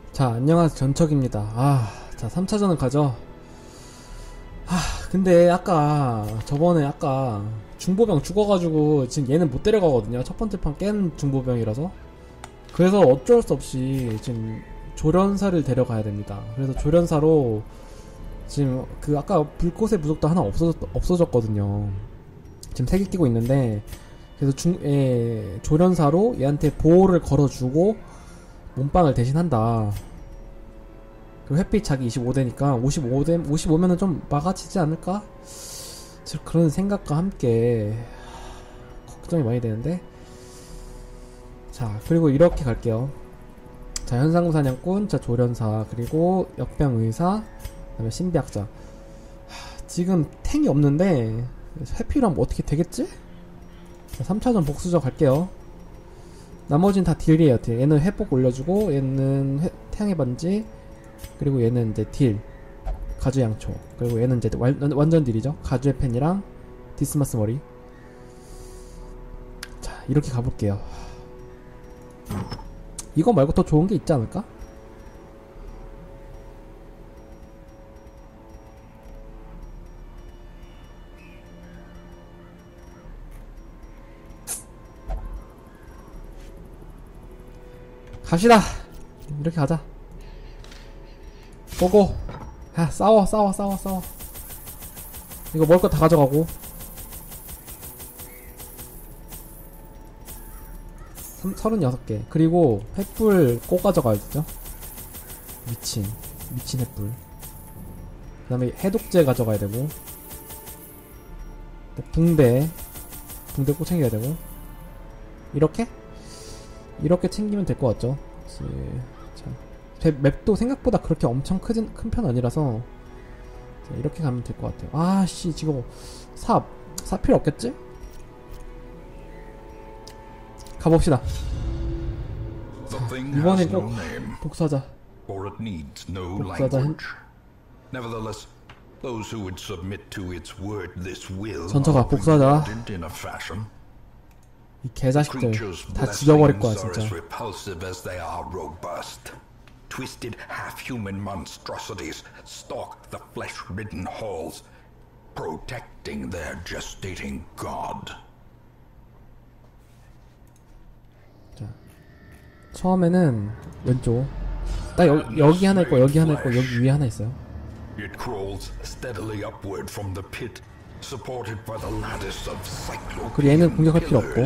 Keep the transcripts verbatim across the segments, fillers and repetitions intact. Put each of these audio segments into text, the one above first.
자, 안녕하세요. 전척입니다. 아, 자, 삼 차전을 가죠. 아, 근데 아까 저번에 아까 중보병 죽어가지고 지금 얘는 못 데려가거든요. 첫 번째 판 깬 중보병이라서. 그래서 어쩔 수 없이 지금 조련사를 데려가야 됩니다. 그래서 조련사로 지금 그 아까 불꽃의 부족도 하나 없어졌, 없어졌거든요. 지금 세 개 끼고 있는데, 그래서 중, 예, 조련사로 얘한테 보호를 걸어주고 몸빵을 대신한다. 그리고 햇빛 자기 이십오 대니까 오십오 대, 오십오면은 좀 막아치지 않을까? 그런 생각과 함께 걱정이 많이 되는데. 자, 그리고 이렇게 갈게요. 자, 현상금 사냥꾼, 자, 조련사, 그리고 역병의사, 그 다음에 신비학자. 하, 지금 탱이 없는데 회피로 하면 어떻게 되겠지? 자, 삼 차전 복수저 갈게요. 나머지는 다 딜이에요. 딜. 얘는 회복 올려주고, 얘는 회, 태양의 반지, 그리고 얘는 이제 딜, 가주 양초, 그리고 얘는 이제 완, 완전 딜이죠. 가주의 펜이랑 디스마스 머리. 자, 이렇게 가볼게요. 이거 말고 더 좋은 게 있지 않을까? 갑시다. 이렇게 가자. 고고. 야, 싸워 싸워 싸워 싸워. 이거 먹을 거 다 가져가고. 서른여섯 개. 그리고 횃불 꼭 가져가야 되죠. 미친 미친 횃불. 그 다음에 해독제 가져가야 되고, 붕대 붕대 꼭 챙겨야 되고. 이렇게? 이렇게 챙기면 될 것 같죠. 자, 맵도 생각보다 그렇게 엄청 큰 편 아니라서 자, 이렇게 가면 될 것 같아요. 아씨, 지금 사, 사 필요 없겠지? 가봅시다. 자, 이번엔 꼭 복사자. 복사자 한... 전처가 복사자. 이 개자식들 다 죽여버릴 거야 진짜. Twisted half-human monstrosities stalk the flesh-ridden halls, protecting their gestating god. 자, 처음에는 왼쪽. 딱 여, 여기 하나 있고 여기 하나 있고 여기 위에 하나 있어요. It crawls steadily upward from the pit, supported by the lattice of cyclopean. 그리고 얘는 공격할 필요 없고.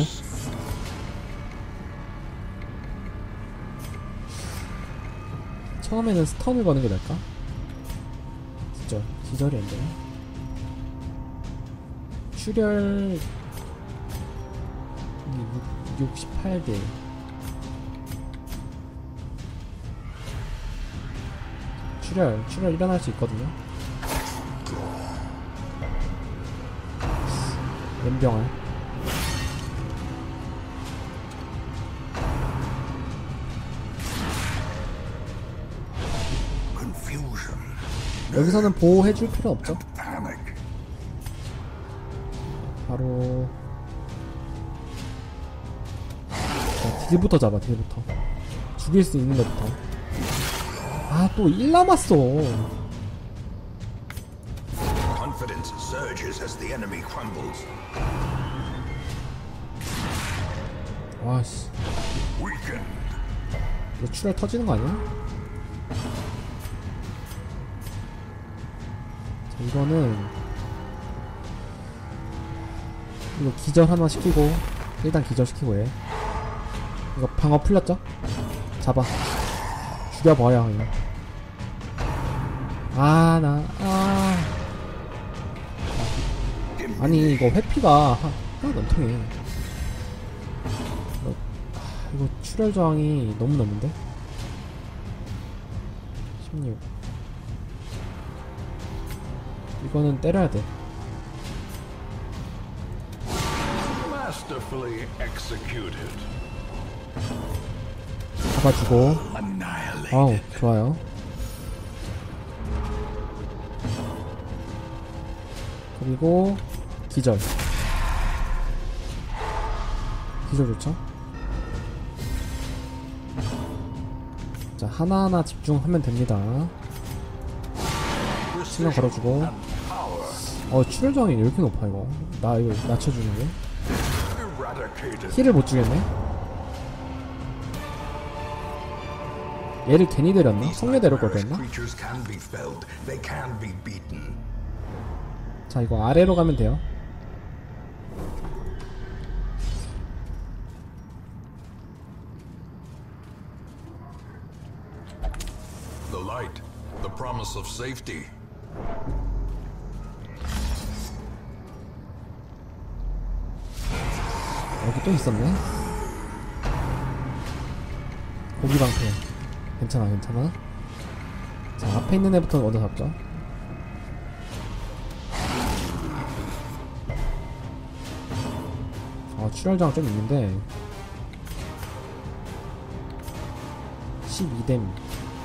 처음에는 스턴을 거는 게 나을까? 기절. 기절이 안 되네. 출혈 육십팔 개. 출혈, 출혈 일어날 수 있거든요. 연병알. 여기서는 보호해줄 필요 없죠. 바로 자, 딜부터 잡아. 딜부터 죽일 수 있는 것부터. 아, 또 일 남았어. 와씨, 이거 출혈 터지는 거 아니야? 이거는 이거 기절 하나 시키고, 일단 기절 시키고 해. 이거 방어 풀렸죠? 잡아. 죽여버려 이거. 아, 나, 아. 아니 이거 회피가 하나도 안 통해. 이거, 아, 이거 출혈 저항이 너무 넘는데? 십육. 이거는 때려야 돼. 잡아주고. 아우, 좋아요. 그리고 기절. 기절 좋죠? 자, 자, 하나하나 집중하면 됩니다. 치명 걸어주고. 어, 출혈정이 왜 이렇게 높아 이거. 나 이거 낮춰주는 게 힐을 못 주겠네. 얘를 괜히 데렸나? 성녀 데릴 걸 그랬나? 자, 이거 아래로 가면 돼요. The light, the promise of safety. 여기 또 있었네. 고기 방패. 괜찮아, 괜찮아. 자, 앞에 있는 애부터 먼저 잡죠. 아, 출혈장 좀 있는데 십이 뎀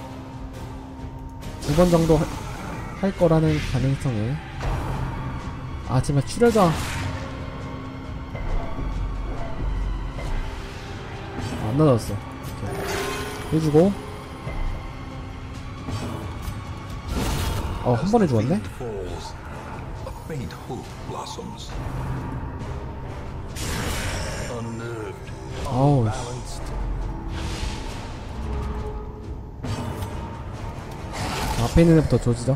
두 번 정도 하, 할 거라는 가능성에. 아, 제발 출혈장. 아, 안 낮았어. 오케이. 해주고. 어, 한 번에 죽었네? 아우. 자, 앞에 있는 애부터 조지죠.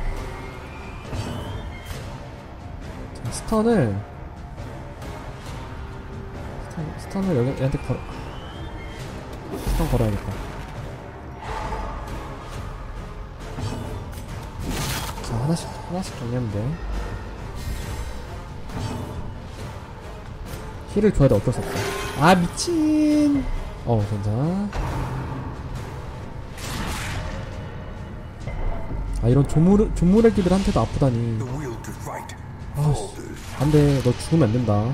자, 스턴을 스턴, 스턴을 여기 얘한테 걸어. 스턴 걸어야겠다. 자, 하나씩 하나씩 정리하면 돼. 힐을 줘야 돼. 어쩔 수 없어. 아, 미친. 어, 괜찮아. 아, 이런 조물, 조물애기들한테도 아프다니. 아, 안돼. 너 죽으면 안 된다.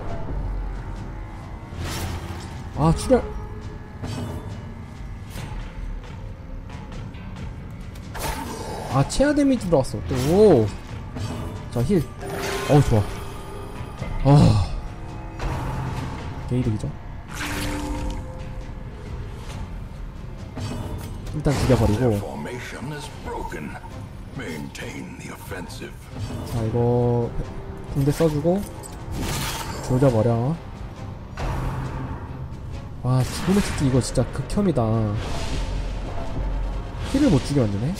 아, 출혈. 아, 체아 데미지 들어왔어. 또. 자, 힐. 어우, 좋아. 아. 개이득이죠. 일단 죽여버리고. 자, 이거 붕대 써주고 조져버려. 와, 죽음의 치트 이거 진짜 극혐이다. 힐을 못 죽여 만드네.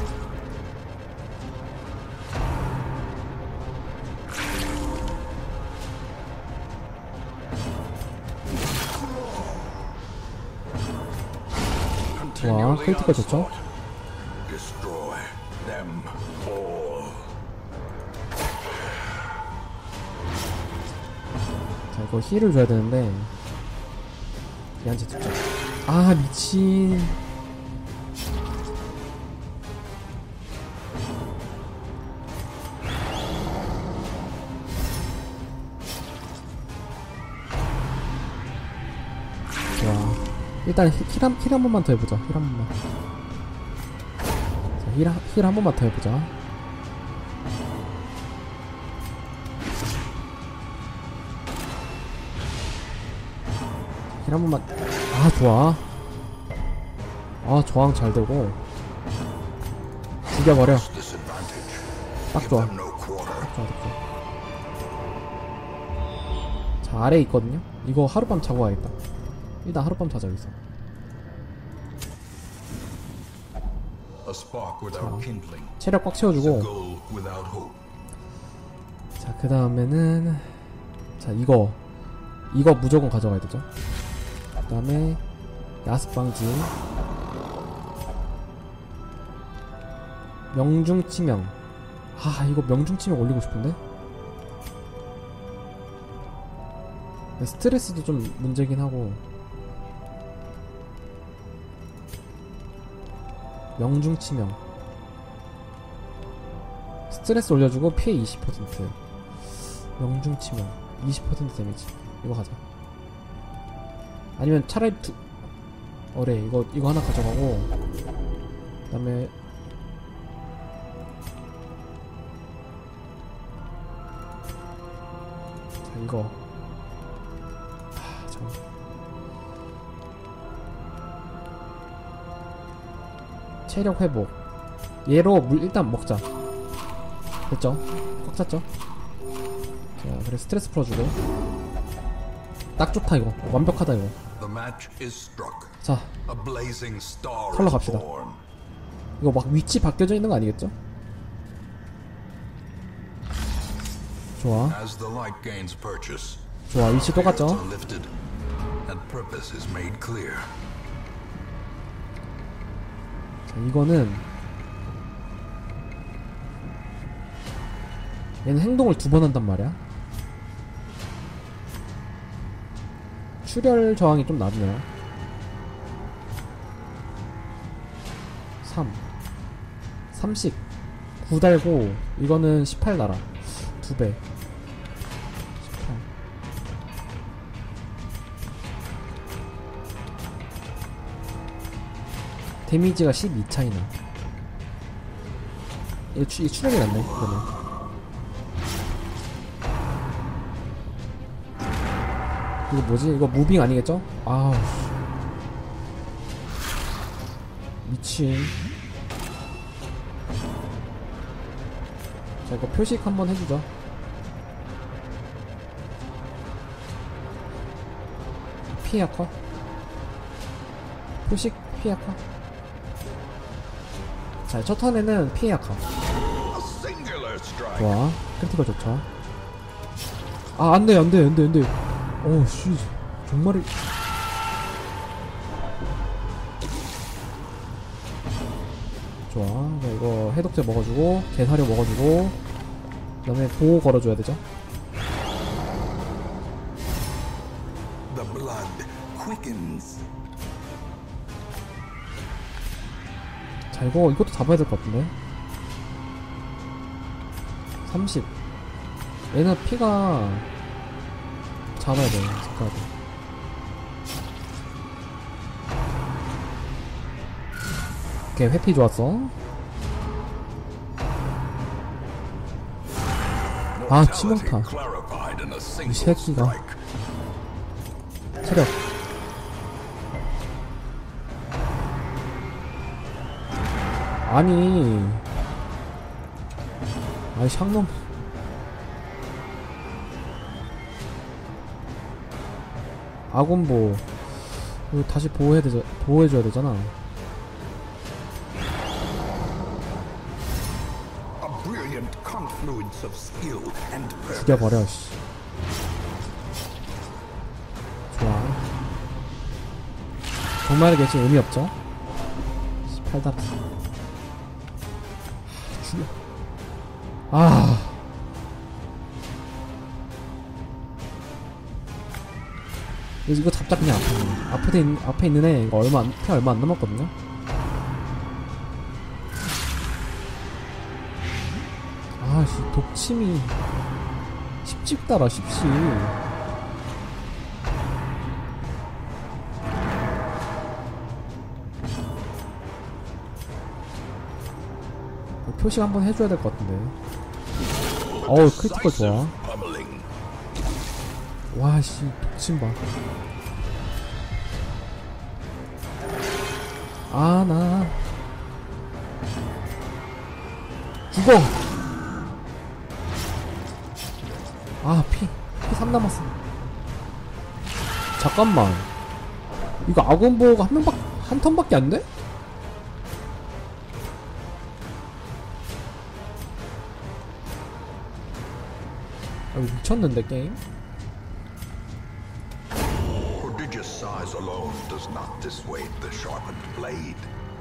와, 크리티컬 좋죠? 자, 이거 힐을 줘야 되는데 얘한테 죽자. 아, 미친. 좋아. 일단 힐 한, 힐 한 번만 더 해보자. 힐 한 번만. 자, 힐, 힐 한 번만 더 해보자. 힐 한 번만. 아, 좋아. 아, 저항 잘 되고. 죽여버려. 딱 좋아. 딱 좋아, 딱 좋아. 자, 아래에 있거든요? 이거 하룻밤 자고 가야겠다. 일단 하룻밤 자자, 여기서. 자, 체력 꽉 채워주고. 자, 그 다음에는 자, 이거 이거 무조건 가져가야 되죠. 그 다음에 야습방지, 명중치명. 아, 이거 명중치명 올리고 싶은데. 스트레스도 좀 문제긴 하고. 명중치명 스트레스 올려주고 피해 이십 퍼센트. 명중치명 이십 퍼센트 데미지. 이거 가자. 아니면 차라리 두 어래 이거 이거 하나 가져가고, 그 다음에 자, 이거 하, 잠깐만. 체력 회복. 얘로 물 일단 먹자. 됐죠? 꽉 찼죠? 자, 그래 스트레스 풀어주고. 딱 좋다 이거. 완벽하다 이거. The match is struck. 자, A blazing star 컬러 is 갑시다. born. 이거 막 위치 바뀌어져 있는 거 아니겠죠? 좋아. As the light gains purchase, 좋아. 위치 똑같죠? are lifted and purpose is made clear. 자, 이거는 얘는 행동을 두 번 한단 말이야. 출혈 저항이 좀 낮네요. 삼 삼십 구 달고 이거는 십팔 달아. 두 배. 십팔. 데미지가 십이 차이나. 이거 추, 이 추력이 낫네. 그러면. 이거 뭐지? 이거 무빙 아니겠죠? 아우. 미친. 자, 이거 표식 한번 해주죠. 피해 약화. 표식 피해 약화. 자, 첫 턴에는 피해 약화. A singular strike. 좋아. 크리티컬 좋죠. 아, 안 돼, 안 돼, 안 돼, 안 돼. 어우, 씨. 정말이. 좋아. 자, 이거 해독제 먹어주고, 개사료 먹어주고, 그 다음에 보호 걸어줘야 되죠. The blood quickens. 자, 이거, 이것도 잡아야 될 것 같은데. 삼십. 얘는 피가 잡아야 돼. 잡아야 돼. 오케이, 회피 좋았어. 아, 치명타. Clarified in a 이 single 새끼가. strike. 체력. 아니. 아이, 샹놈. 아군보. 이거 다시 보호해야 되자, 보호해줘야 되잖아. A brilliant confluence of skill and purpose. 죽여버려, 씨. 좋아. 정말 개시 의미 없죠? 팔 달. 죽여. 아. 이거 잡자 그냥 앞에 앞에 있는, 앞에 있는 애 이거 얼마 안, 피 얼마 안 남았거든요. 아씨 독침이 십집 달아 십십. 표식 한번 해줘야 될 것 같은데. 어우 크리티컬 좋아. 와씨 독침봐. 아 나 죽어. 아 피 피 삼 남았어. 잠깐만 이거 아군보호가 한 명밖 한 턴밖에 안 돼? 아 이거 미쳤는데 게임? Prodigious size alone does not dissuade the sharpened blade.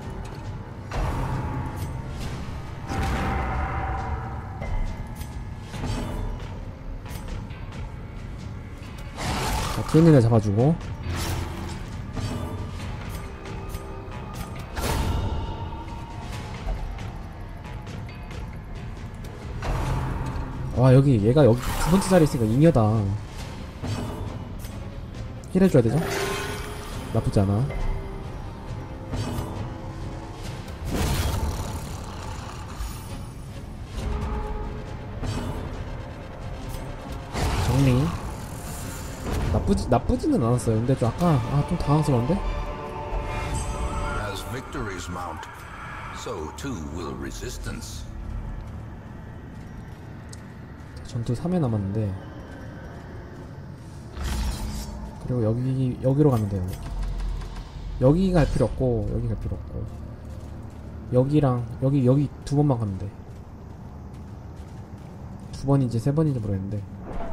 자, 뒤에 있는 애 잡아주고. 와 여기 얘가 여기 두 번째 자리에 있으니까 잉여다. 힐해줘야 되죠? 나쁘지 않아. 정리. 나쁘지, 나쁘지는 않았어요. 근데 좀 아까, 아, 좀 당황스러운데? As victories mount, So too will resistance. 전투 삼 회 남았는데, 그리고 여기 여기로 가면 돼요. 여기 갈 필요 없고 여기 갈 필요 없고 여기랑 여기 여기 두 번만 가면 돼. 두 번인지 세 번인지 모르겠는데.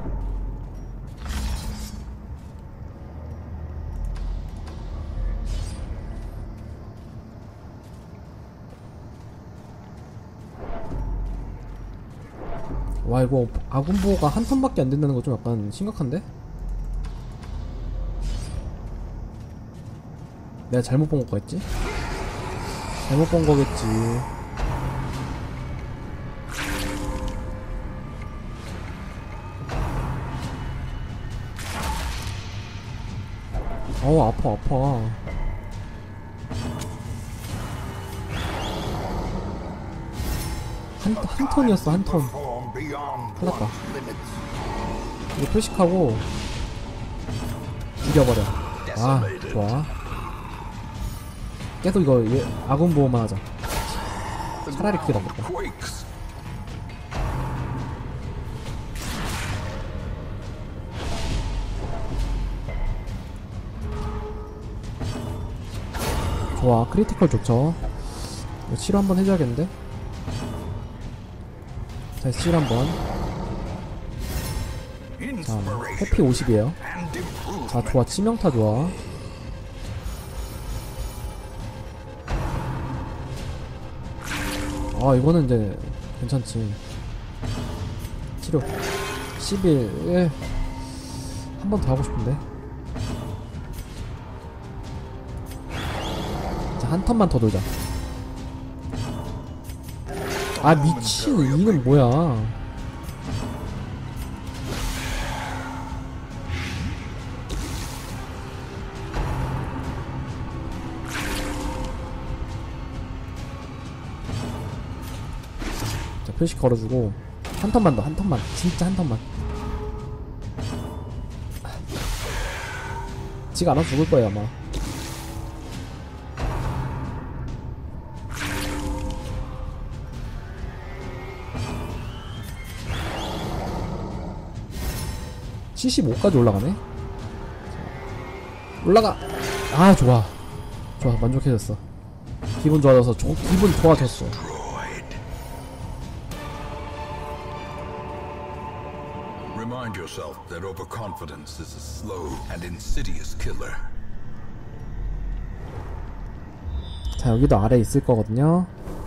와, 이거 아군 보호가 한 턴밖에 안 된다는 거 좀 약간 심각한데? 내가 잘못 본 거겠지? 잘못 본 거겠지. 어우, 아파 아파. 한, 한 턴이었어, 한 턴. 큰일 났다. 이거 표식하고 죽여버려. 아, 좋아. 계속 이거 얘, 아군 보호만 하자. 차라리 그게 낫겠다. 좋아, 크리티컬 좋죠. 이거 치료 한번 해줘야겠는데? 자, 치료 한번. 자, 해피 오십이에요 자, 좋아, 치명타 좋아. 아, 이거는 이제 괜찮지. 치료 십일. 한 번 더 하고 싶은데. 자, 한 턴만 더 돌자. 아, 미친. 이는 뭐야. 자, 표식 걸어주고 한 턴만 더, 한 턴만. 진짜 한 턴만. 지가 알아서 죽을 거예요 아마. 칠십오까지 올라가네? 올라가! 아, 좋아. 좋아, 만족해졌어. 기분 좋아져서, 조, 기분 좋아졌어. Remind yourself that overconfidence is a slow and insidious killer. 자, 여기도 아래 있을 거거든요.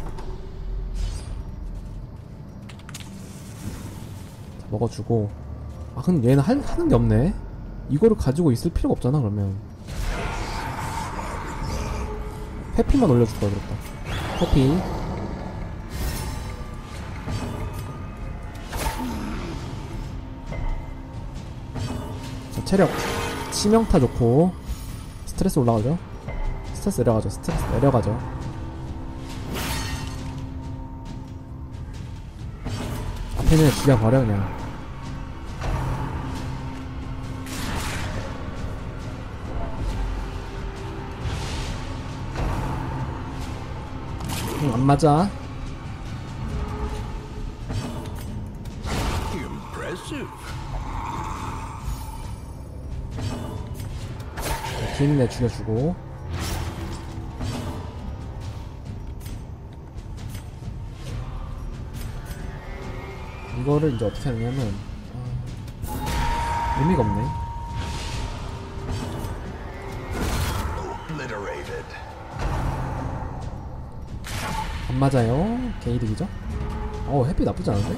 자, 먹어주고. 아, 근데 얘는 할, 하는 게 없네? 이거를 가지고 있을 필요가 없잖아, 그러면. 회피만 올려줄 거야, 그렇다. 회피. 자, 체력. 치명타 좋고. 스트레스 올라가죠? 스트레스 내려가죠, 스트레스 내려가죠. 앞에는 죽여버려, 그냥. 응, 안 맞아. 뒤에 있는 애 죽여주고. 이거를 이제 어떻게 하냐면, 아, 의미가 없네. 안 맞아요. 게이득이죠? 어, 햇빛 나쁘지 않은데?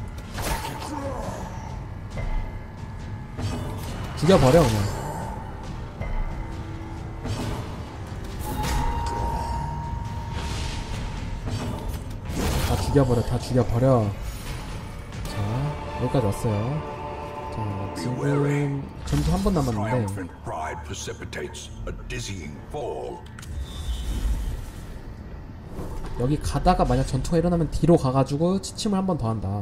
죽여버려, 그냥. 다 죽여버려, 다 죽여버려. 자, 여기까지 왔어요. 자, 지금 전투 한 번 남았는데. 여기 가다가 만약 전투가 일어나면 뒤로 가가지고 지침을 한 번 더 한다.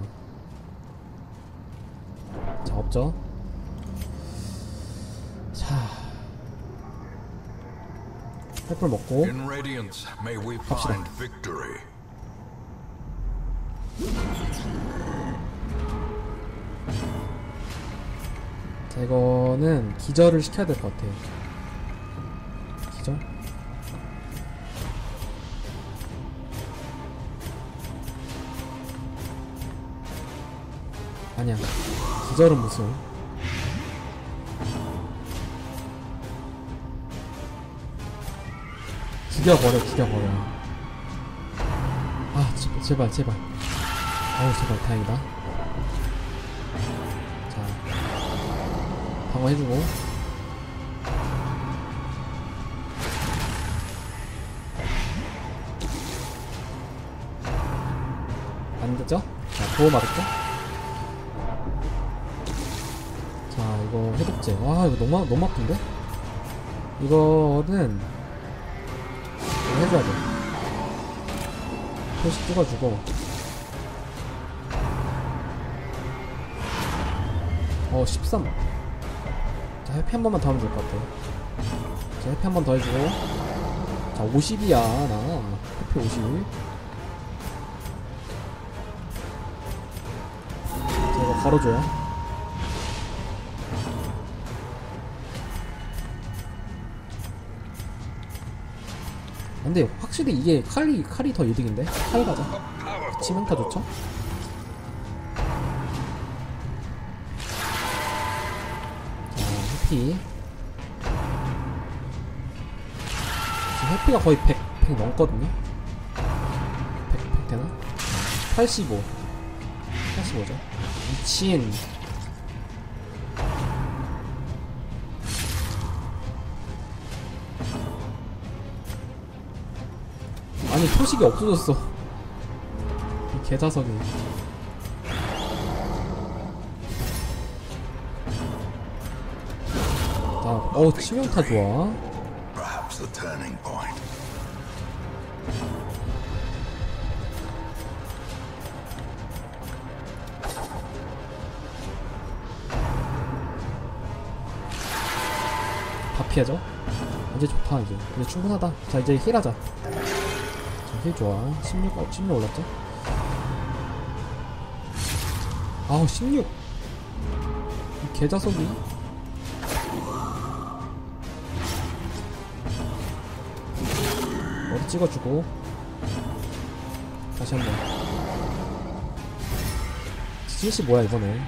자, 없죠? 자, 횃불 먹고 In Radiance, may we 갑시다. find victory. 자, 이거는 기절을 시켜야 될 것 같아. 기절? 아니야. 기절은 무슨? 죽여버려, 죽여버려. 아, 제발, 제발, 제발. 아우, 제발, 다행이다. 자, 방어해주고. 안 되죠? 자, 보호 맞았죠? 자, 이거 해독제. 와, 이거 너무, 너무 아픈데? 이거는, 이거 해줘야 돼. 표시 찍어주고. 어, 십삼. 자, 해피 한 번만 더 하면 될 것 같아. 자, 해피 한 번 더 해주고. 자, 오십이야, 나. 해피 오십. 자, 이거 걸어줘요. 근데 확실히 이게 칼이, 칼이 더 이득인데? 칼 가자. 치명타 좋죠? 자, 해피. 지금 해피가 거의 백, 백 넘거든요? 백, 백 되나? 팔십오. 팔십오죠. 미친. 아니, 표식이 없어졌어. 이 개자석이. 자, 어우, 치명타 좋아. Perhaps the turning point. 다 피하죠? 이제 좋다, 이제. 이제 충분하다. 자, 이제 힐하자. 힐 좋아. 십육, 어, 십육 올랐죠? 아우, 십육! 이 개자석이. 머리 찍어주고. 다시 한 번. 칠십 뭐야, 이번에.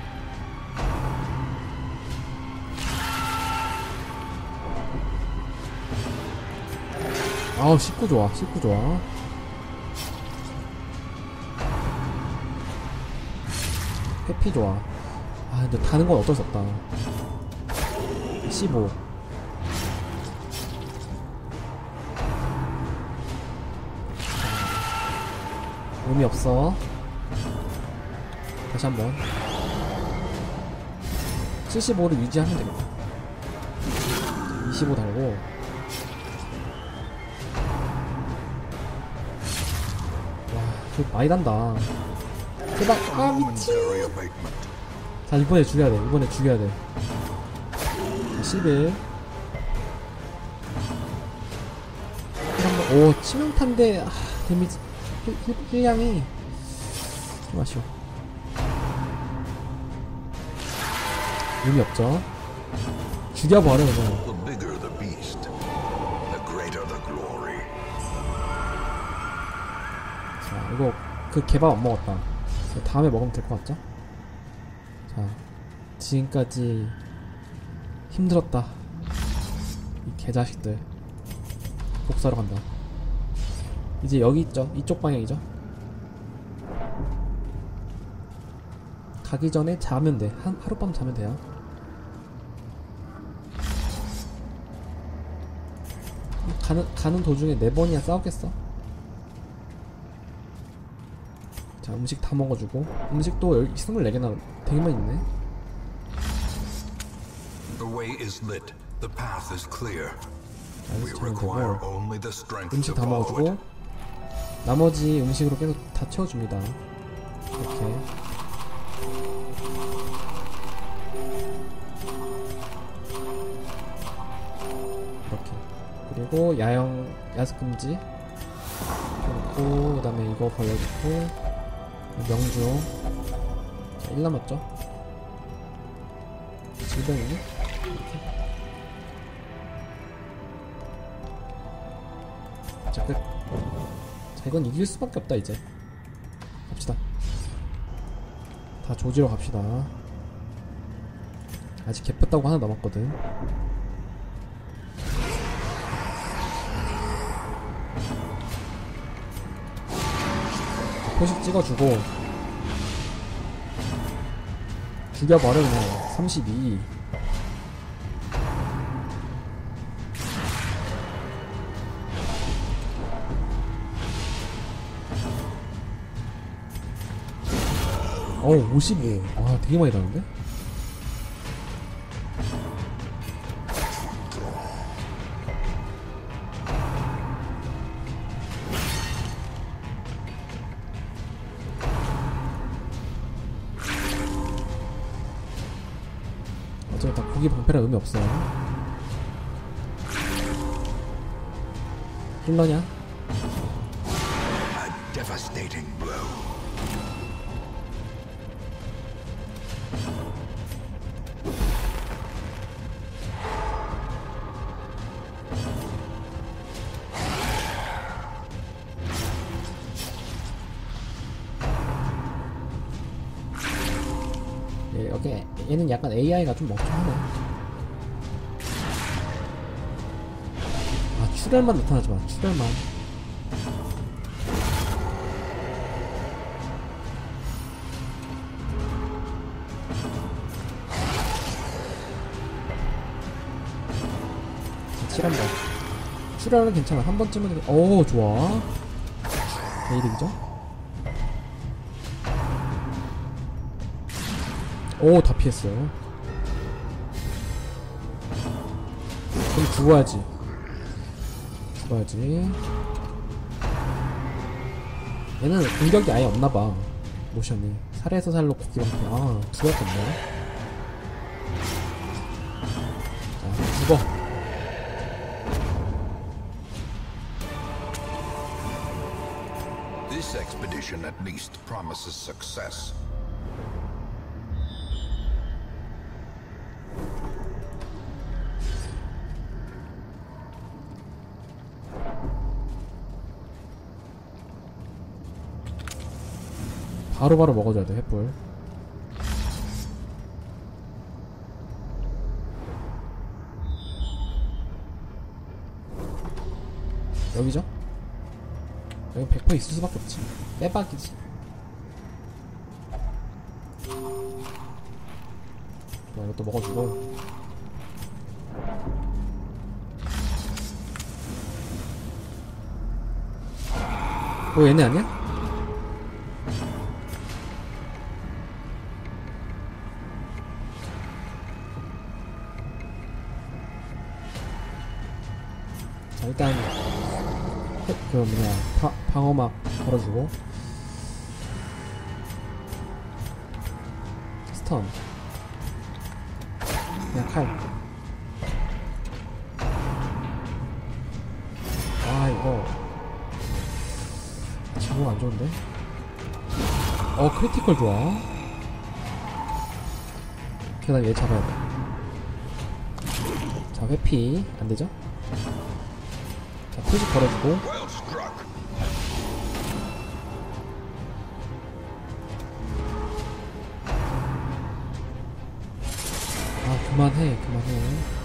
아우, 십구 좋아. 십구 좋아. 해피 좋아. 아, 근데 다는 건 어쩔 수 없다. 십오. 의미 없어. 다시 한번. 칠십오를 유지하면 되겠다. 이십오 달고. 와, 저 많이 단다. 제발. 아, 미친. Momentary abatement. 자, 이번에 죽여야 돼. 이번에 죽여야 돼. 자, 십일. 한번. 오, 치명타인데, 아, 데미지. 힐, 힐, 힐량이 좀 아쉬워. 의미 없죠. 죽여버려, 그냥. The bigger the beast, the greater the glory. 자, 이거, 그 개밥 안 먹었다. 다음에 먹으면 될 것 같죠? 자, 지금까지 힘들었다. 이 개자식들. 복사로 간다. 이제 여기 있죠? 이쪽 방향이죠? 가기 전에 자면 돼. 한, 하룻밤 자면 돼요. 가는, 가는 도중에 네 번이나 싸우겠어? 자, 음식 다 먹어주고. 음식도 스물네 개나 되게만 있네. The way is lit. The path is clear. 자, We 여기서 자면 require 되고. only the strength 음식 to 다 follow it. 먹어주고. 나머지 음식으로 계속 다 채워줍니다. 이렇게. 이렇게. 그리고 야영 야습금지 그리고 그 다음에 이거 걸려주고 명중. 자, 일 남았죠. 질병이니? 이렇게. 자, 끝. 자, 이건 이길 수밖에 없다 이제. 갑시다. 다 조지러 갑시다. 아직 개폈다고 하나 남았거든. 표식 찍어주고 죽여버려 그냥. 삼십이. 어우 오십오. 와 되게 많이 나는데? 어차피 다 고기 방패라 의미 없어요. 힐러냐? A devastating blow. 예, 오케이. 얘는 약간 에이아이가 좀 멍청하네. 아, 출혈만 나타나지 마. 출혈만. 칠한다. 출혈은 괜찮아. 한 번쯤은. 오, 좋아. 개이득이죠? 오, 다 피했어요. 그럼 죽어야지. 죽어야지. 얘는 공격이 아예 없나봐. 모션이. 살에서 살로 고기 방패. 아, 수밖에 없네. 자, 죽어. This expedition at least promises success. 바로바로 먹어줘야 돼, 횃불. 여기죠? 여기 백 퍼센트 있을 수밖에 없지. 빼박이지. 자, 이것도 먹어주고. 어, 얘네 아니야? 자, 일단 해, 그 뭐냐 파, 방어막 걸어주고 스턴 그냥 칼. 아 이거 지금 안 좋은데? 어 크리티컬 좋아. 그다음 얘 잡아야 돼. 자 회피 안 되죠? 자, 표식 걸어주고. Well struck. 아, 그만해, 그만해.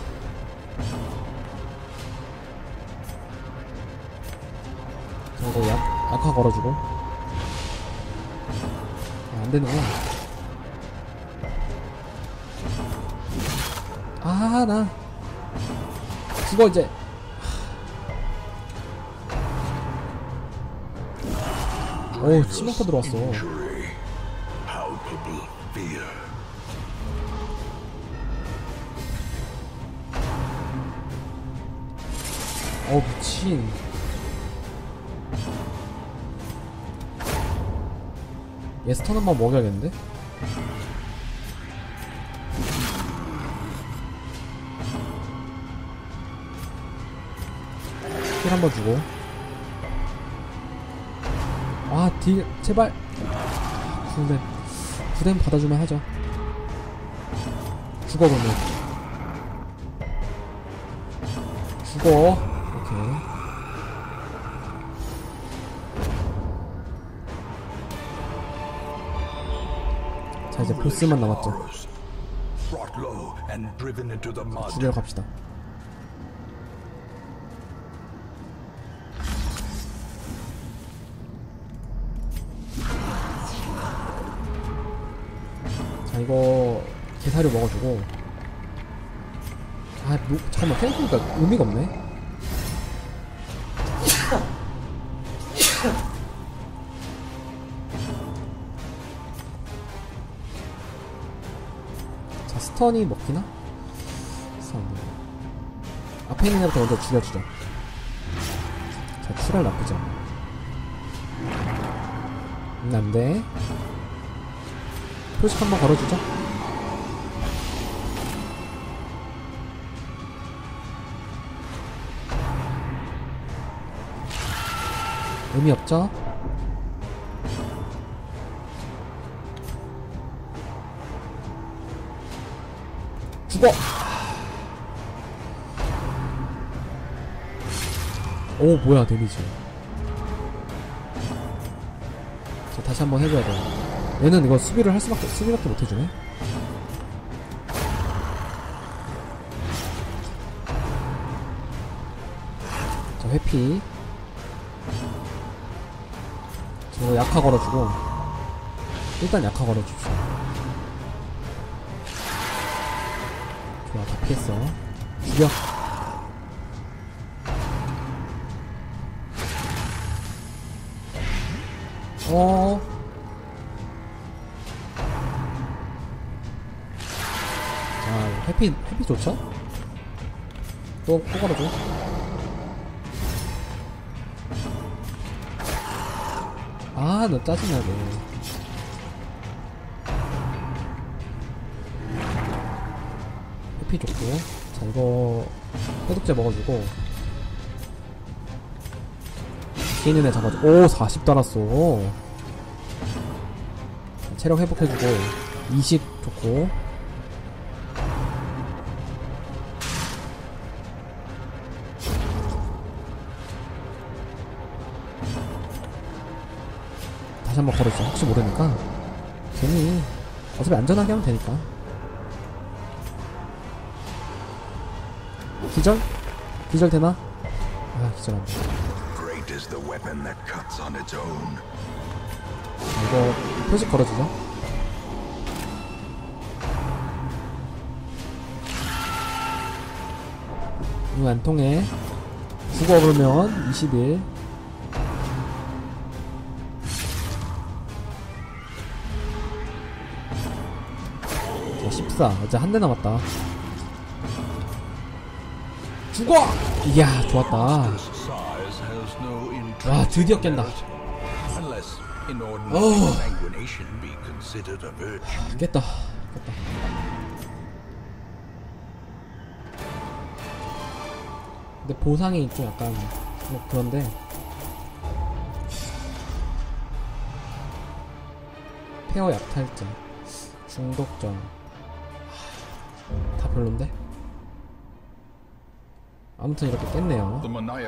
자, 이거 약, 약화 걸어주고. 아, 안 되는구나. 아, 나. 죽어, 이제. 오, 치명타 들어왔어. Injury. Palpable fear. 어, 미친. 얘 스턴 한번 먹여야겠는데? 힐 한번 주고. 아, 딜, 제발. 구뎀. 구뎀 받아주면 하죠. 죽어, 그러면. 죽어. 오케이. 자, 이제 보스만 남았죠. 죽여 갑시다. 자, 이거 게사료 먹어주고. 아, 뭐, 잠깐만, 생각해보니까 의미가 없네. 자, 스턴이 먹히나? 스턴. 앞에 있는 애부터 먼저 죽여주죠. 자, 출혈 나쁘죠. 음, 안돼. 표식 한번 걸어주죠. 의미 없죠? 죽어! 오, 뭐야, 데미지. 자, 다시 한번 해줘야 돼. 얘는 이거 수비를 할 수밖에, 수비밖에 못 해주네? 자, 회피. 저 약화 걸어주고. 일단 약화 걸어줍시다. 좋아, 다 피했어. 죽여. 어. 자, 해피, 해피 좋죠? 또, 또 걸어줘. 아, 너 짜증나네. 해피 좋고. 자, 이거 해독제 먹어주고. 뒤에 있는 애 잡아줘. 오, 사십 달았어. 자, 체력 회복해주고. 이십 좋고. 다시 한번 걸어주자. 혹시 모르니까. 괜히 어차피 안전하게 하면 되니까. 기절? 기절 되나? 아, 기절 안 돼. 이거 표식 걸어주죠. 이거 안 통해. 죽어 그러면 이십일. 자, 십사. 이제 한 대 남았다. 죽어! 이야, 좋았다. 와, 드디어 깬다. 어우. 깼다. 깼다. 근데 보상이 좀 약간 뭐 그런데. 폐허 약탈자, 중독자. 다 별론데? 아무튼 이렇게 깼네요.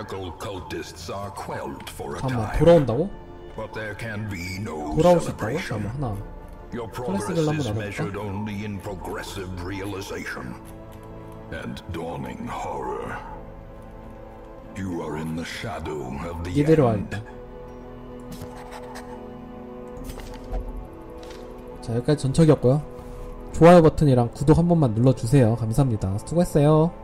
잠깐만, 돌아온다고? 돌아올 수 있다고? 잠깐만, 하나. 클래스를 한번 나눠볼까? 이대로 와야겠다. 자, 여기까지 전척이었고요. 좋아요 버튼이랑 구독 한 번만 눌러주세요. 감사합니다. 수고했어요.